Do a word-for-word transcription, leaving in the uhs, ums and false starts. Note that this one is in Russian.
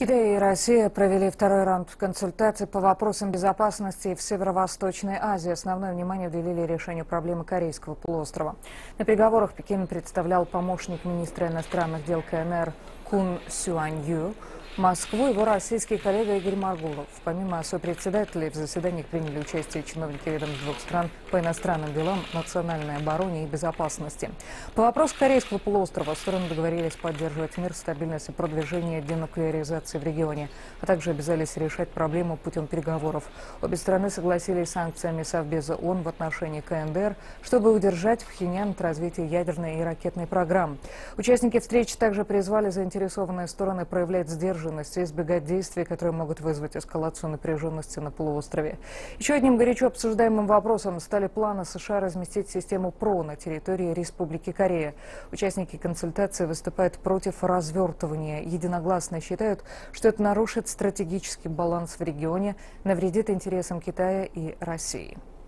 Китай и Россия провели второй раунд консультаций по вопросам безопасности в Северо-Восточной Азии. Основное внимание уделили решению проблемы Корейского полуострова. На переговорах Пекин представлял помощник министра иностранных дел КНР Кун Сюань-Ю. Москву его российский коллега Игорь Маргулов. Помимо сопредседателей в заседаниях приняли участие чиновники ведомств двух стран по иностранным делам, национальной обороне и безопасности. По вопросу Корейского полуострова стороны договорились поддерживать мир, стабильность и продвижение денуклеаризации в регионе, а также обязались решать проблему путем переговоров. Обе страны согласились с санкциями Совбеза ООН в отношении КНДР, чтобы удержать Пхеньян от развития ядерной и ракетной программ. Участники встречи также призвали заинтересованные стороны проявлять сдержанность и избегать действий, которые могут вызвать эскалацию напряженности на полуострове. Еще одним горячо обсуждаемым вопросом стали планы США разместить систему ПРО на территории Республики Корея. Участники консультации выступают против развертывания. Единогласно считают, что это нарушит стратегический баланс в регионе, навредит интересам Китая и России.